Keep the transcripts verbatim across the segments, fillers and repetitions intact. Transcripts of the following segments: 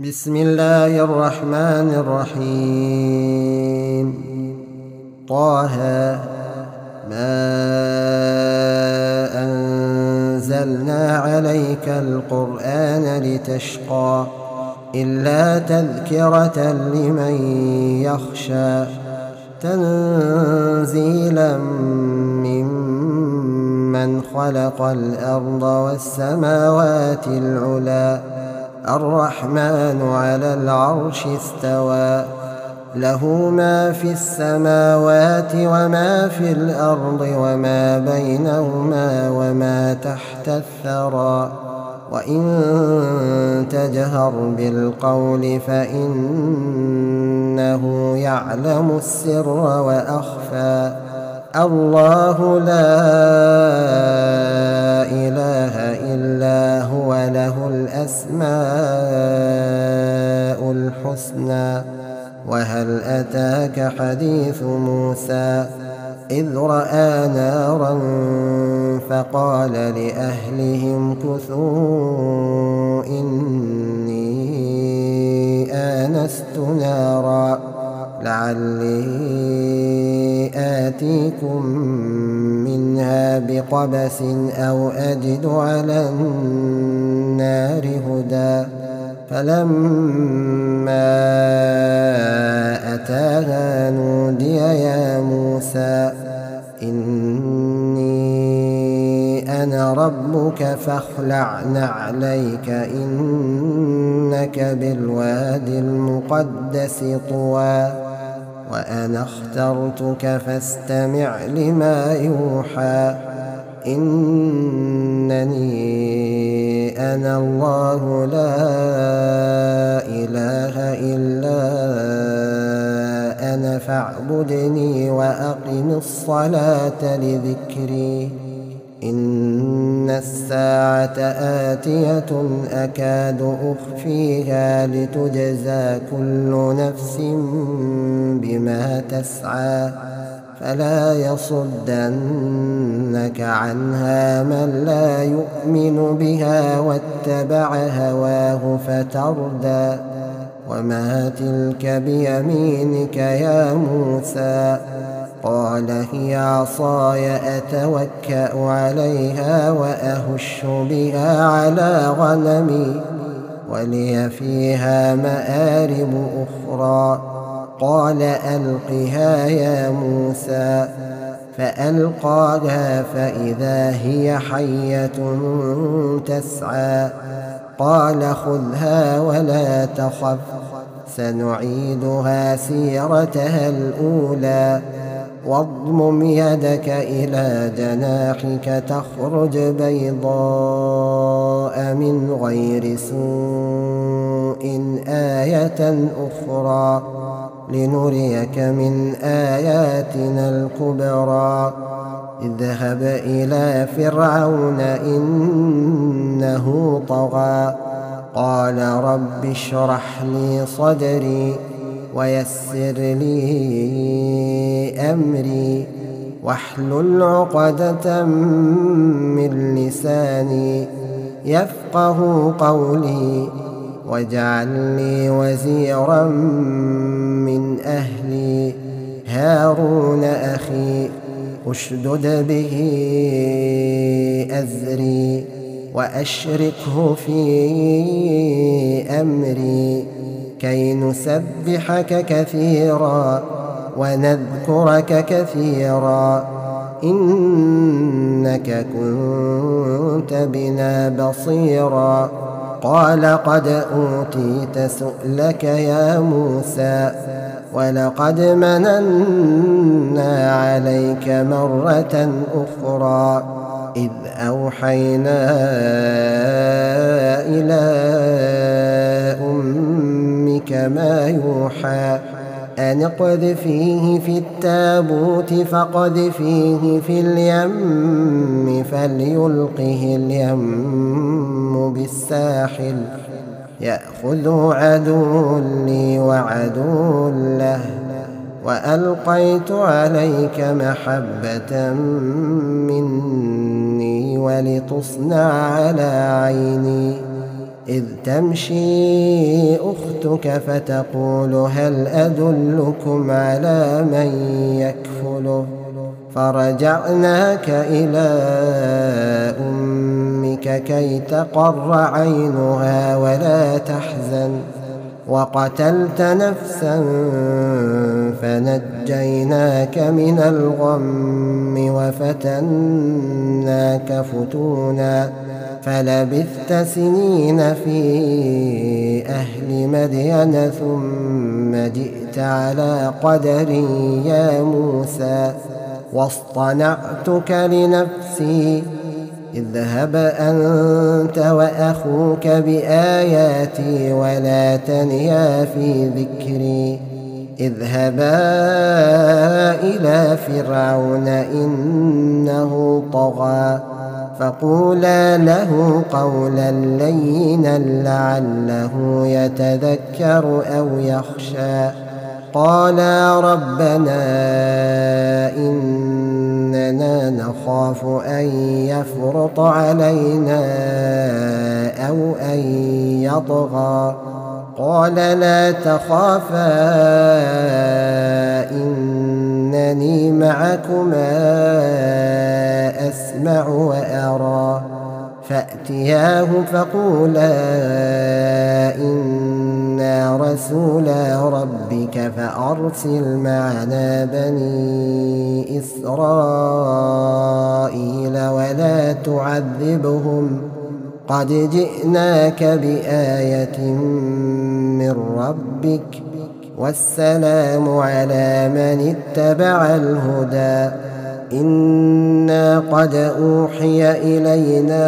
بسم الله الرحمن الرحيم. طه ما أنزلنا عليك القرآن لتشقى إلا تذكرة لمن يخشى تنزيلا ممن خلق الأرض والسماوات العلى الرحمن على العرش استوى له ما في السماوات وما في الأرض وما بينهما وما تحت الثرى وإن تجهر بالقول فإنه يعلم السر وأخفى الله لا إله إلا هو له الأسماء الحسنى وهل أتاك حديث موسى إذ رأى نارا فقال لأهلهم كثوا إني آنست نارا لعلي آتيكم منها بقبس أو أجد على النار هدى فلما أتاها نودي يا موسى إني أنا ربك فاخلع نعليك إنك بالوادي المقدس طوى وأنا اخترتك فاستمع لما يوحى إنني أنا الله لا إله إلا أنا فاعبدني وأقم الصلاة لذكري إن الساعة آتية أكاد أخفيها لتجزى كل نفس بما تسعى فلا يصدنك عنها من لا يؤمن بها واتبع هواه فتردى وما تلك بيمينك يا موسى قال هي عصاي أتوكأ عليها وأهش بها على غنمي ولي فيها مآرب أخرى قال ألقها يا موسى فألقاها فإذا هي حية تسعى قال خذها ولا تخف سنعيدها سيرتها الأولى واضمم يدك إلى جناحك تخرج بيضاء من غير سوء آية أخرى لنريك من آياتنا الكبرى اذهب إلى فرعون إنه طغى قال رب اشرح لي صدري ويسر لي أمري واحلل عقدة من لساني يفقه قولي واجعل لي وزيرا من أهلي هارون أخي اشدد به أزري وأشركه في أمري كي نسبحك كثيرا ونذكرك كثيرا إنك كنت بنا بصيرا قال قد أوتيت سؤلك يا موسى ولقد مننا عليك مرة أخرى إذ أوحينا إلى أمك ما يوحى أن اقذفيه في التابوت فاقذفيه في اليم فليلقه اليم بالساحل يأخذه عدو لي عدو له وألقيت عليك محبة مني ولتصنع على عيني إذ تمشي أختك فتقول هل أدلكم على من يكفله فرجعناك إلى أمك كي تقر عينها ولا تحزن وقتلت نفسا فنجيناك من الغم وفتناك فتونا فلبثت سنين في أهل مدين ثم جئت على قدر يا موسى واصطنعتك لنفسي اذهب أنت وأخوك بآياتي ولا تنيا في ذكري اذهبا إلى فرعون إنه طغى فقولا له قولا لينا لعله يتذكر أو يخشى قالا ربنا إننا نخاف أن يفرط علينا أو أن يطغى قال لا تخافا إنني معكما أسمع وأرى فأتياه فقولا إنا رسولا ربك فأرسل معنا بني إسرائيل ولا تعذبهم قد جئناك بآية من ربك والسلام على من اتبع الهدى إنا قد أوحي إلينا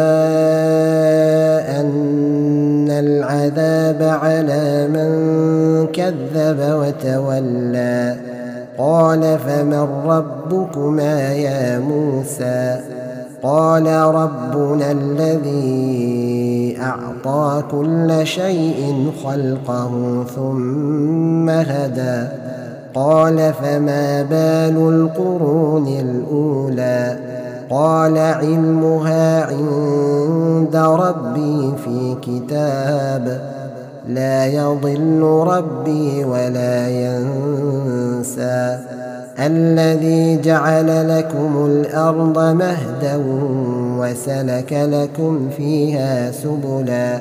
أن العذاب على من كذب وتولى قال فمن ربكما يا موسى قال ربنا الذي أعطى كل شيء خلقه ثم هدى قال فما بال القرون الأولى قال علمها عند ربي في كتاب لا يضل ربي ولا ينسى الذي جعل لكم الأرض مهدا وسلك لكم فيها سبلا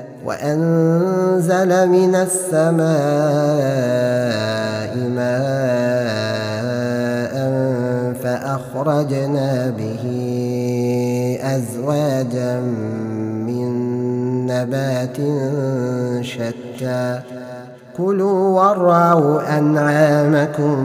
وأنزل من السماء ماء فأخرجنا به أزواجا من نبات شتى كلوا وارعوا أنعامكم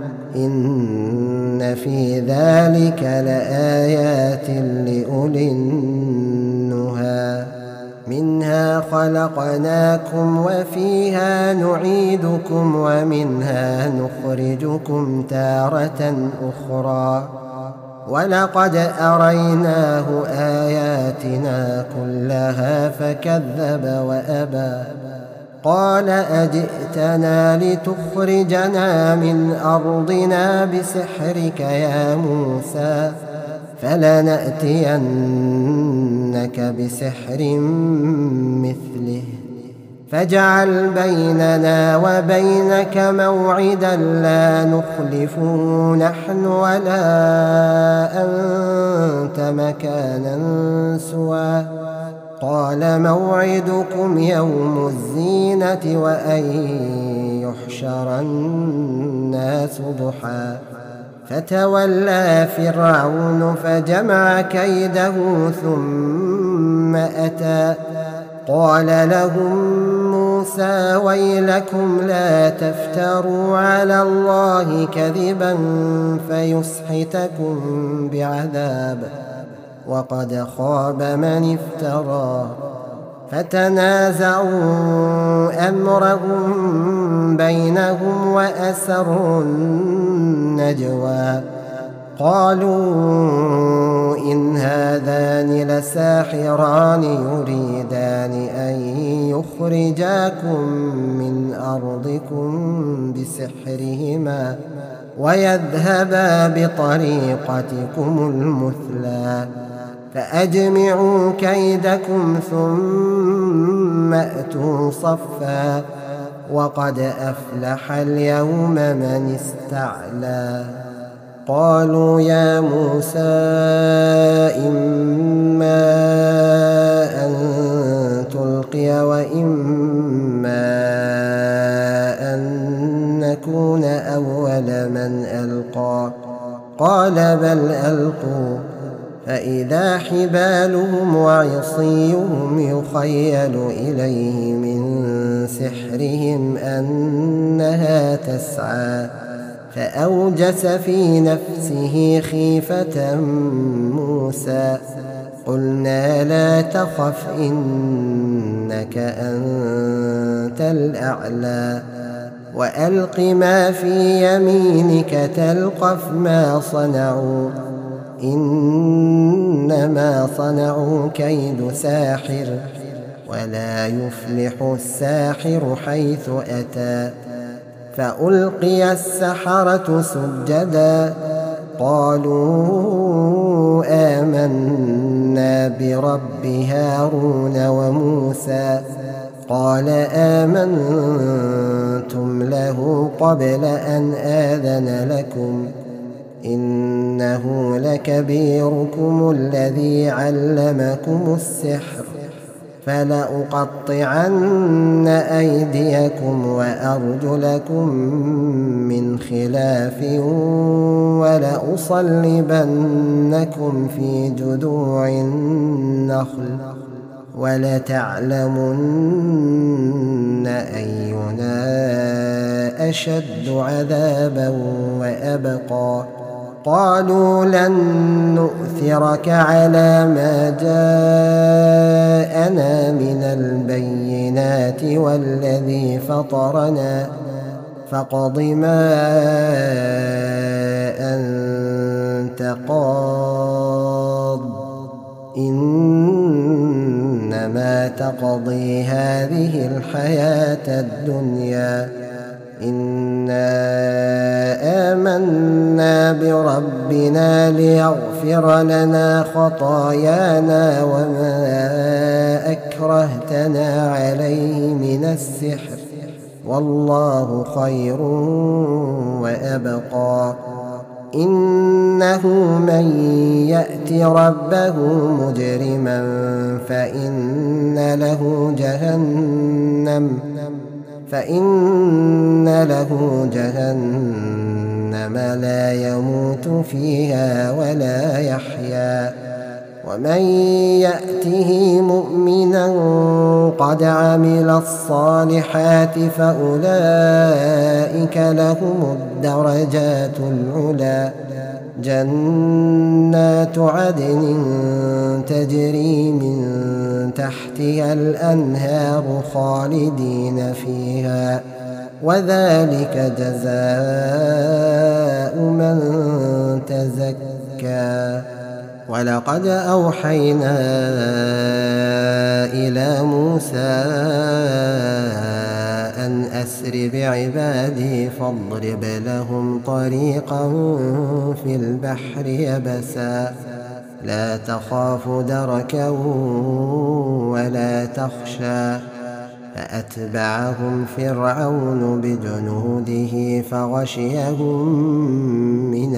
إن في ذلك لآيات لأولي النهى منها خلقناكم وفيها نعيدكم ومنها نخرجكم تارة أخرى ولقد أريناه آياتنا كلها فكذب وأبى قال أجئتنا لتخرجنا من أرضنا بسحرك يا موسى فلنأتينك بسحر مثله فاجعل بيننا وبينك موعدا لا نخلفه نحن ولا أنت مكانا سوى قال موعدكم يوم الزينة وأن يحشر الناس ضحى فتولى فرعون فجمع كيده ثم أتى قال لهم موسى ويلكم لا تفتروا على الله كذبا فيسحتكم بعذاب وقد خاب من افترى فتنازعوا أمرهم بينهم وأسروا النجوى قالوا إن هذان لساحران يريدان أن يخرجاكم من أرضكم بسحرهما ويذهبا بطريقتكم المثلى فأجمعوا كيدكم ثم أتوا صفا وقد أفلح اليوم من استعلى. قالوا يا موسى إما أن تلقي وإما أن نكون أول من ألقى قال بل ألقوا فإذا حبالهم وعصيهم يخيل إليه من سحرهم أنها تسعى فأوجس في نفسه خيفة موسى قلنا لا تخف إنك أنت الأعلى وألق ما في يمينك تلقف ما صنعوا إنما صنعوا كيد ساحر ولا يفلح الساحر حيث أتى. فألقي السحرة سجدا قالوا آمنا برب هارون وموسى قال آمنتم له قبل أن آذن لكم إنه لكبيركم الذي علمكم السحر فلأقطعن أيديكم وأرجلكم من خلاف ولأصلبنكم في جذوع النخل ولتعلمن أينا أشد عذابا وأبقى. قالوا لن نؤثرك على ما جاءنا من البينات والذي فطرنا فاقض ما أنت قاض إنما تقضي هذه الحياة الدنيا إنا آمنا بربنا ليغفر لنا خطايانا وما أكرهتنا عليه من السحر والله خير وأبقى. إنه من يأت ربه مجرما فإن له جهنم فإن له جهنم لا يموت فيها ولا يحيا ومن يأته مؤمنا قد عمل الصالحات فأولئك لهم الدرجات العلى جنات عدن تجري من تحتها الأنهار خالدين فيها وذلك جزاء من تزكى. ولقد أوحينا إلى موسى أن أسر بعبادي فاضرب لهم طريقا في البحر يبسا لا تخاف دركا ولا تخشى. فأتبعهم فرعون بجنوده فغشيهم من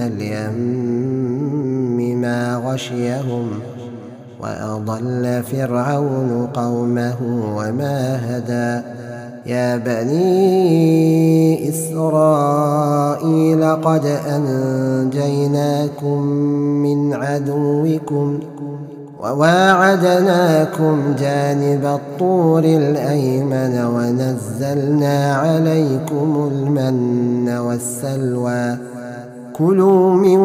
اليم ما غشيهم وأضل فرعون قومه وما هدى. يا بني إسرائيل قد أنجيناكم من عدوكم وواعدناكم جانب الطور الأيمن ونزلنا عليكم المن والسلوى كلوا من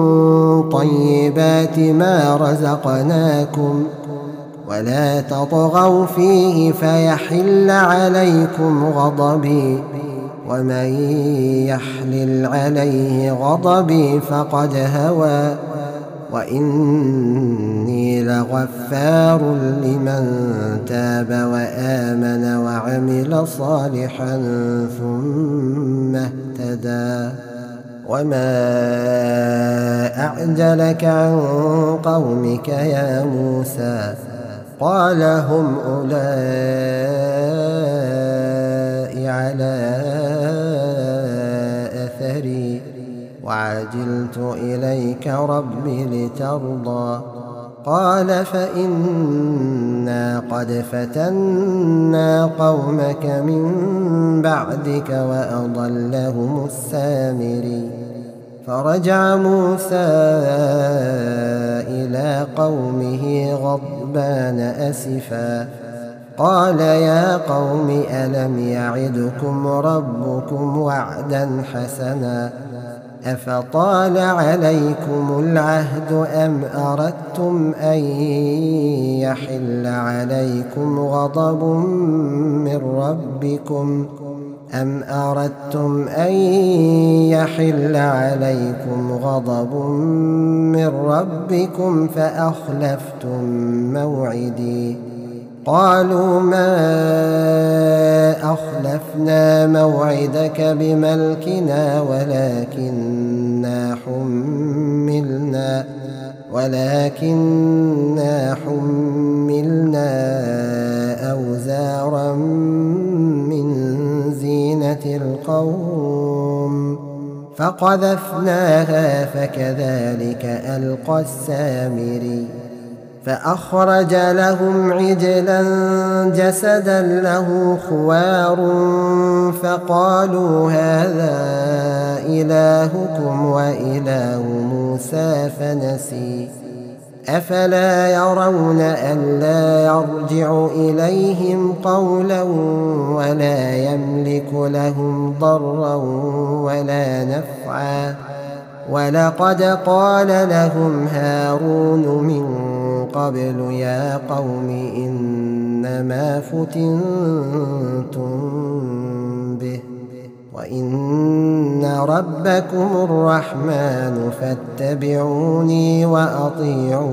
طيبات ما رزقناكم ولا تطغوا فيه فيحل عليكم غضبي ومن يحلل عليه غضبي فقد هوى وإني لغفار لمن تاب وآمن وعمل صالحا ثم اهتدى. وما أعجلك عن قومك يا موسى قال هم أولئك على أثري وعجلت إليك رب لترضى قال فإنا قد فتنا قومك من بعدك وأضلهم السامري فرجع موسى إلى قومه غضبان أسفا قال يا قوم ألم يعدكم ربكم وعدا حسنا أفطال عليكم العهد أم أردتم أن يحل عليكم غضب من ربكم أم أردتم أن يحل عليكم غضب من ربكم فأخلفتم موعدي قالوا ما أخلفنا موعدك بملكنا ولكننا حملنا ولكننا حملنا أوزارا من زينة القوم فقذفناها فكذلك ألقى السامري فأخرج لهم عجلا جسدا له خوار فقالوا هذا إلهكم وإله موسى فنسي أفلا يرون ألا يرجع إليهم قولا ولا يملك لهم ضرا ولا نفعا ولقد قال لهم هارون من قبل يا قوم إنما فتنتم به وإن ربكم الرحمن فاتبعوني وأطيعوا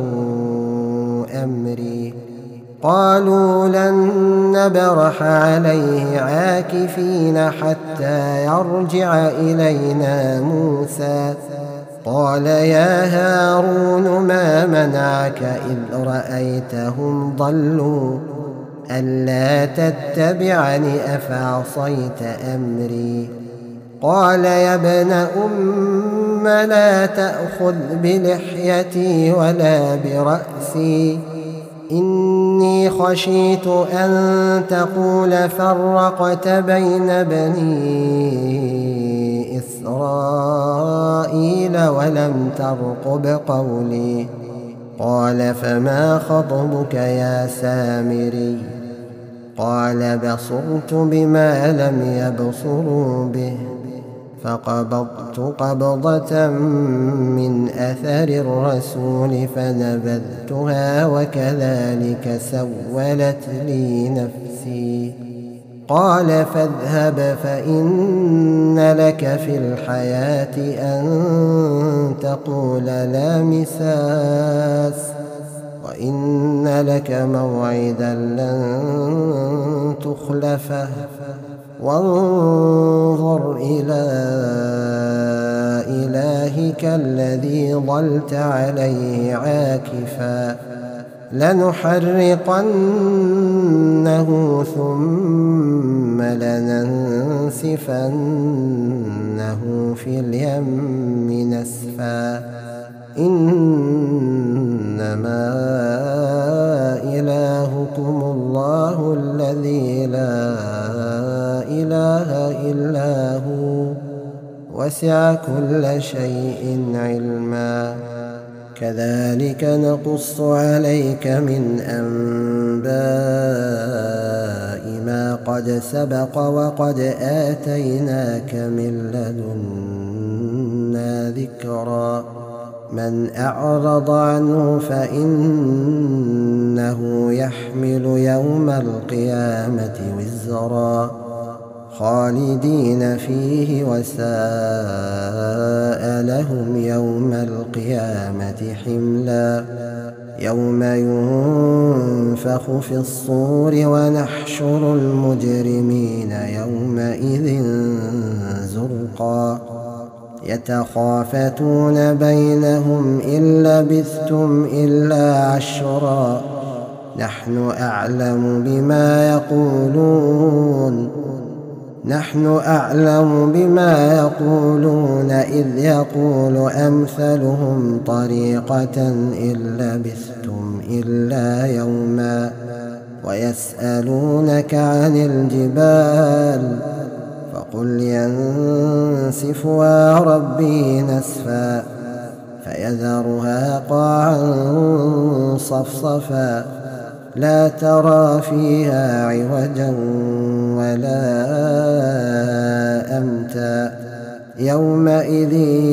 أمري قالوا لن نبرح عليه عاكفين حتى يرجع إلينا موسى قال يا هارون ما منعك إذ رأيتهم ضلوا ألا تتبعني أفعصيت أمري قال يا ابن أم لا تأخذ بلحيتي ولا برأسي إني خشيت أن تقول فرقت بين بني إسرائيل ولم ترقب قولي قال فما خطبك يا سامري قال بصرت بما لم يبصروا به فقبضت قبضة من أثر الرسول فنبذتها وكذلك سولت لي نفسي قال فاذهب فإن لك في الحياة أن تقول لا مساس وإن لك موعدا لن تخلفه وانظر إلى إلهك الذي ظلت عليه عاكفا لنحرقنه ثم لننسفنه في اليم نسفا إنما إلهكم الله الذي لا إله إلا هو وسع كل شيء علما كذلك نقص عليك من أنباء ما قد سبق وقد آتيناك من لدنا ذكرا من أعرض عنه فإنه يحمل يوم القيامة وزرا خالدين فيه وساء لهم يوم القيامة حملا يوم ينفخ في الصور ونحشر المجرمين يومئذ زرقا يتخافتون بينهم إن لبثتم إلا عشرا نحن أعلم بما يقولون نحن أعلم بما يقولون إذ يقول أمثلهم طريقة إن لبثتم إلا يوما ويسألونك عن الجبال فقل ينسفها ربي نسفا فيذرها قاعا صفصفا لا ترى فيها عوجا ولا أمتا يومئذ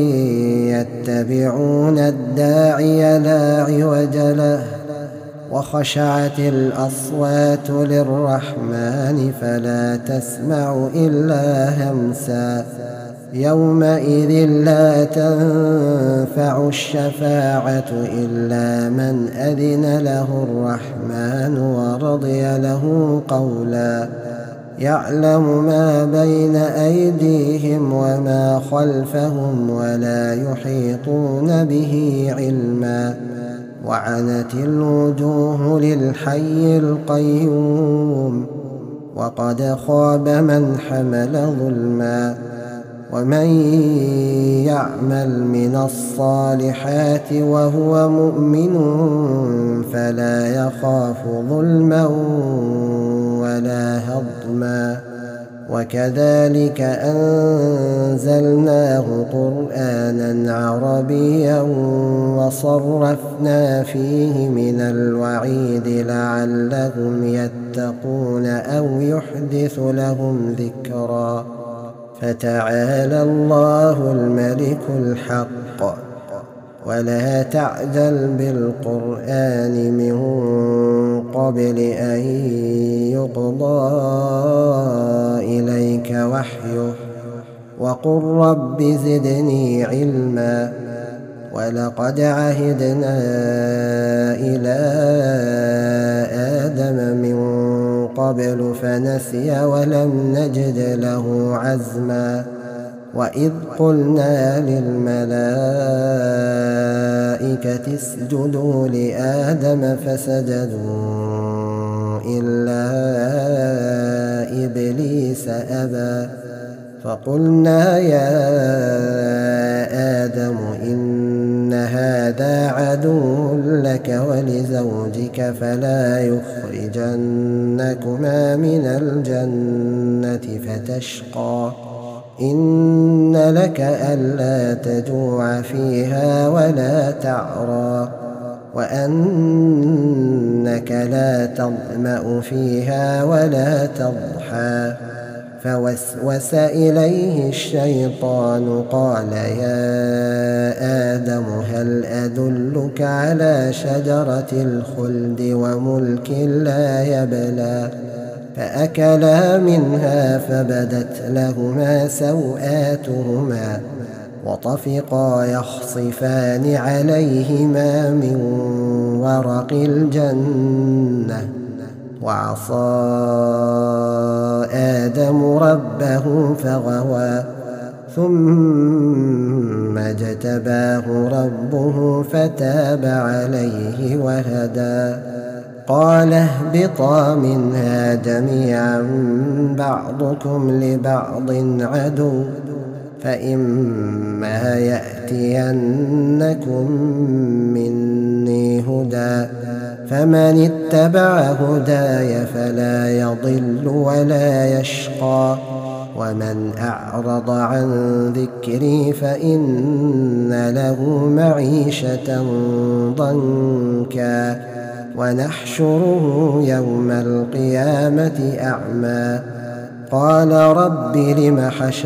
يتبعون الداعي لا عوج له وخشعت الأصوات للرحمن فلا تسمع إلا همسا يومئذ لا تنفع الشفاعة إلا من أذن له الرحمن ورضي له قولا يعلم ما بين أيديهم وما خلفهم ولا يحيطون به علما وعنت الوجوه للحي القيوم وقد خاب من حمل ظلما ومن يعمل من الصالحات وهو مؤمن فلا يخاف ظلما ولا هضما وكذلك أنزلناه قرآنا عربيا وصرفنا فيه من الوعيد لعلهم يتقون أو يحدث لهم ذكرا فتعالى الله الملك الحق ولا تعجل بالقرآن من قبل أن يقضى إليك وحيه وقل رب زدني علما ولقد عهدنا إلى آدم من قبل فنسي ولم نجد له عزما وإذ قلنا للملائكة اسجدوا لآدم فسجدوا إلا إبليس أبى فقلنا يا آدم إن هذا عدو لك ولزوجك فلا يخرجنكما من الجنة فتشقى إن لك ألا تجوع فيها ولا تعرى وأنك لا تظمأ فيها ولا تضحى فوسوس إليه الشيطان قال يا آدم هل أدلك على شجرة الخلد وملك لا يبلى فأكلا منها فبدت لهما سوآتهما وطفقا يخصفان عليهما من ورق الجنة وعصى آدم ربه فغوى ثم اجتباه ربه فتاب عليه وهدى قال اهبطا منها جميعا بعضكم لبعض عدو فإما يأتينكم مني هدى فمن اتبع هداي فلا يضل ولا يشقى ومن أعرض عن ذكري فإن له معيشة ضنكا ونحشره يوم القيامة أعمى قال رب لم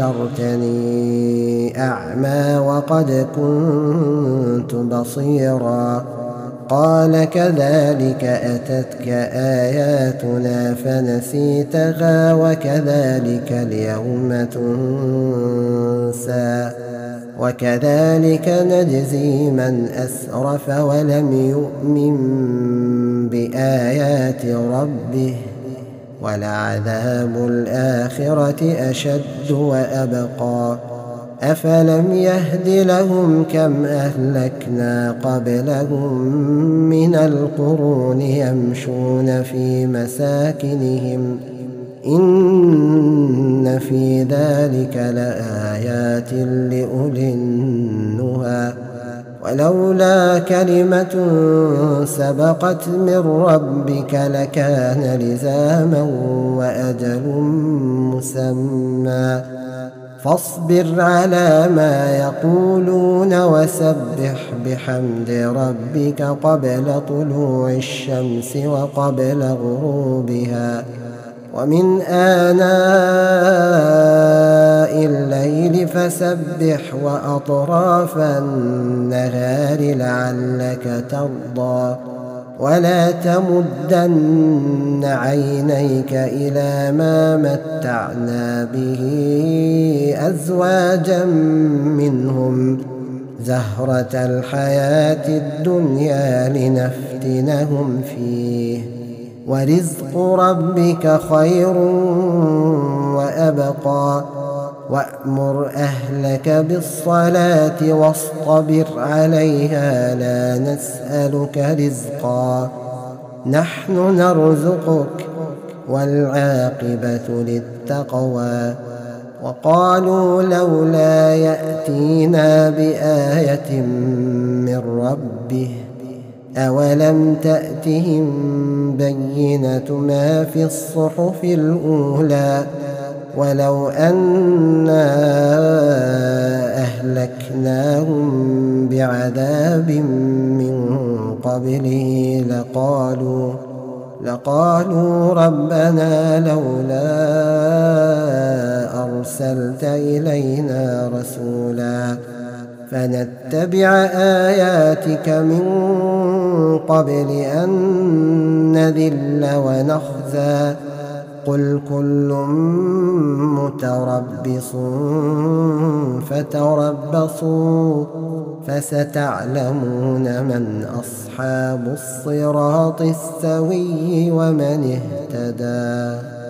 حشرتني أعمى وقد كنت بصيرا قال كذلك أتتك آياتنا فنسيتها وكذلك اليوم تنسى وكذلك نجزي من أسرف ولم يؤمن بآيات ربه ولعذاب الآخرة أشد وأبقى أفلم يهد لهم كم أهلكنا قبلهم من القرون يمشون في مساكنهم إن في ذلك لآيات لأولي النهى ولولا كلمة سبقت من ربك لكان لزاما وأجل مسمى فاصبر على ما يقولون وسبح بحمد ربك قبل طلوع الشمس وقبل غروبها ومن آناء الليل فسبح وأطراف النهار لعلك ترضى ولا تمدن عينيك إلى ما متعنا به أزواجا منهم زهرة الحياة الدنيا لنفتنهم فيه ورزق ربك خير وأبقى وأمر أهلك بالصلاة واصطبر عليها لا نسألك رزقا نحن نرزقك والعاقبة للتقوى وقالوا لولا يأتينا بآية من ربه أولم تأتهم بينة ما في الصحف الأولى ولو أنا أهلكناهم بعذاب من قبله لقالوا لقالوا ربنا لولا أرسلت إلينا رسولا فنتبع آياتك من قبل أن نذل ونخزى قل كل متربص فتربصوا فستعلمون من أصحاب الصراط السوي ومن اهتدى.